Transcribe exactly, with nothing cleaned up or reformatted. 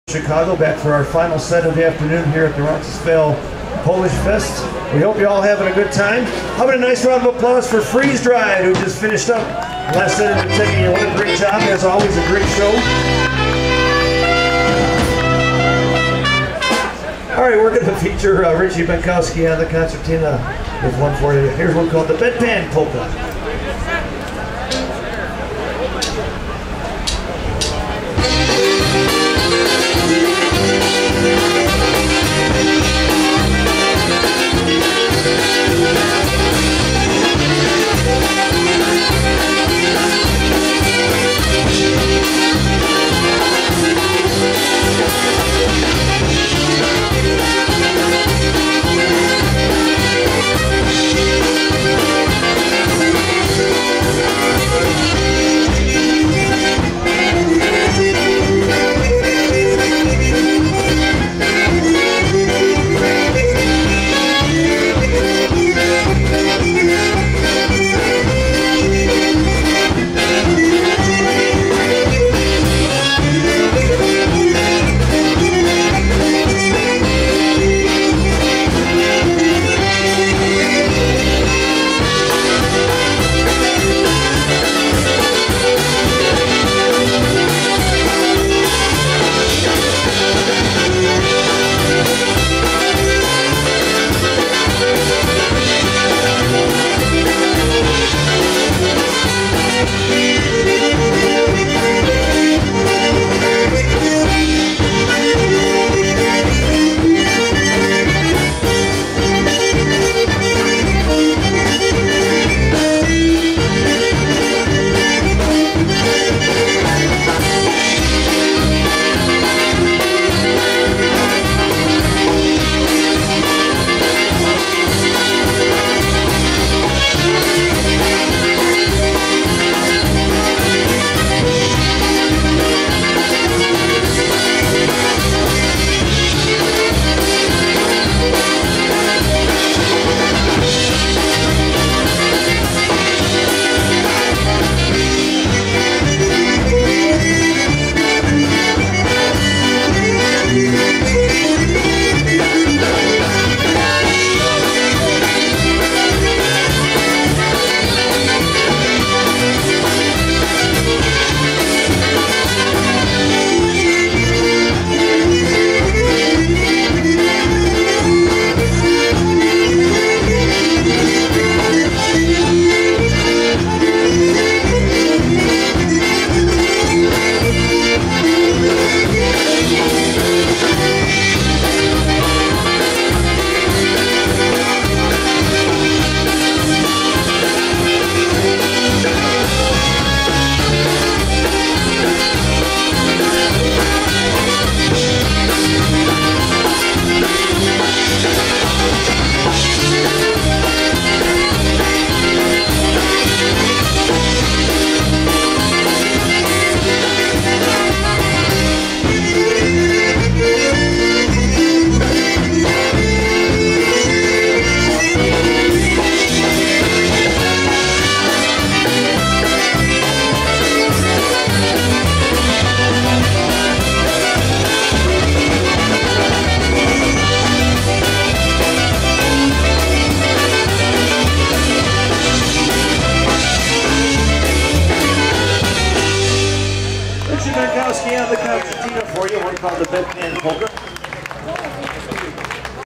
Chicago, back for our final set of the afternoon here at the Roncesvalles Polish Fest. We hope you all having a good time. How about a nice round of applause for Freeze Dried, who just finished up last set of the ticket. What a great job, as always, a great show. All right, we're going to feature uh, Richie Benkowski on the concertina with one for you. Here's one called the Bedpan Polka. Richie Benkowski on the concertina for you, one called the Bedpan Polka.